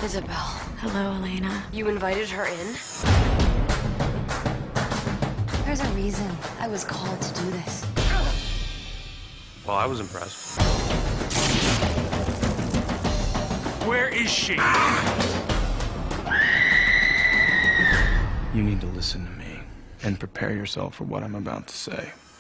Isabel. Hello, Elena. You invited her in? There's a reason I was called to do this. Well, I was impressed. Where is she? You need to listen to me and prepare yourself for what I'm about to say.